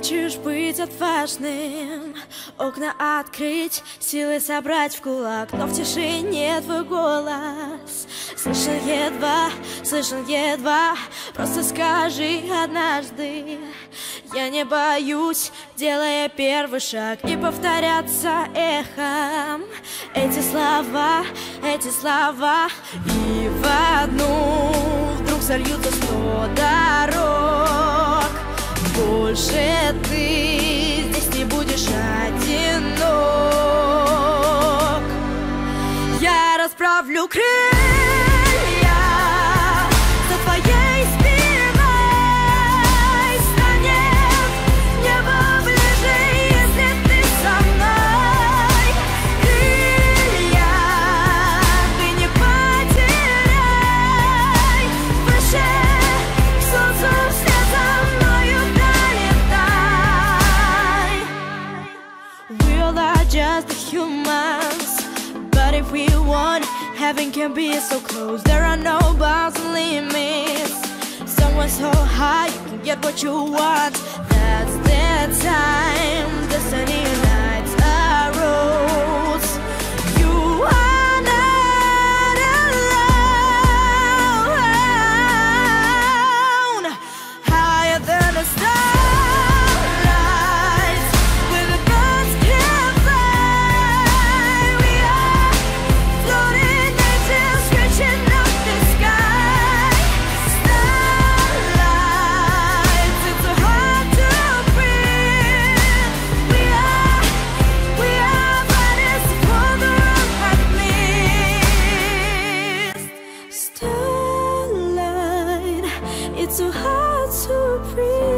Хочешь быть отважным, окна открыть, силы собрать в кулак, но в тишине твой голос слышен едва, просто скажи однажды. Я не боюсь, делая первый шаг, и повторяться эхом эти слова, и в одну вдруг сольются 100 дорог. Больше ты здесь не будешь одинок. Я расправлю крылья за твоей спиной, станет небо ближе, если ты со мной. Крылья ты не потеряй, выше к солнцу вслед за мною долетай. We all are just humans, but if we want, heaven can be so close. There are no bounds and limits. Somewhere so high, you can get what you want. That's the time destiny unites our roads. You are not alone. Higher than the starlight, where the birds can fly. We are floating angels reaching up the sky. Starlight, it's so hard to breathe. We are bodies for the road at least. Starlight, it's so hard to breathe.